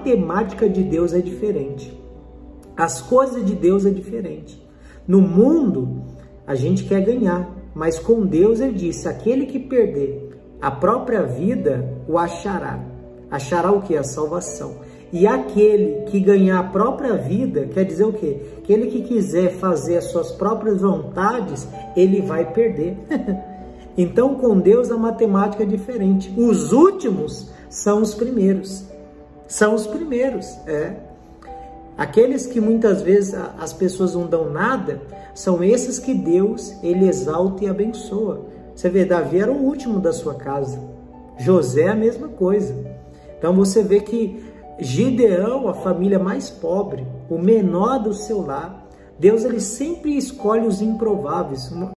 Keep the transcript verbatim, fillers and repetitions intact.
matemática de Deus é diferente. As coisas de Deus é diferente. No mundo, a gente quer ganhar, mas com Deus ele disse, aquele que perder a própria vida, o achará. Achará o que? A salvação. E aquele que ganhar a própria vida, quer dizer o quê? Aquele que quiser fazer as suas próprias vontades, ele vai perder. Então, com Deus, a matemática é diferente. Os últimos são os primeiros. São os primeiros, é. Aqueles que muitas vezes as pessoas não dão nada, são esses que Deus, ele exalta e abençoa. Você vê, Davi era o último da sua casa. José, a mesma coisa. Então, você vê que Gideão, a família mais pobre, o menor do seu lar, Deus ele sempre escolhe os improváveis.